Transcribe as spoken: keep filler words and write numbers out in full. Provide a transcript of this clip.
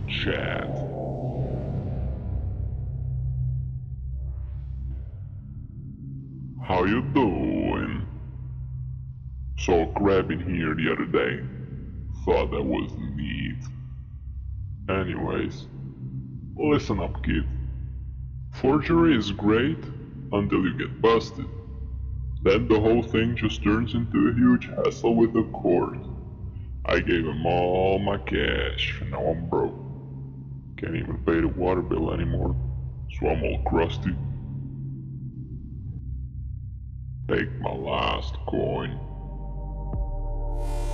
chat. How you doing? Saw a crab in here the other day. Thought that was neat. Anyways, listen up, kid. Forgery is great until you get busted. Then the whole thing just turns into a huge hassle with the court. I gave him all my cash, and now I'm broke. Can't even pay the water bill anymore, so I'm all crusty. Take my last coin.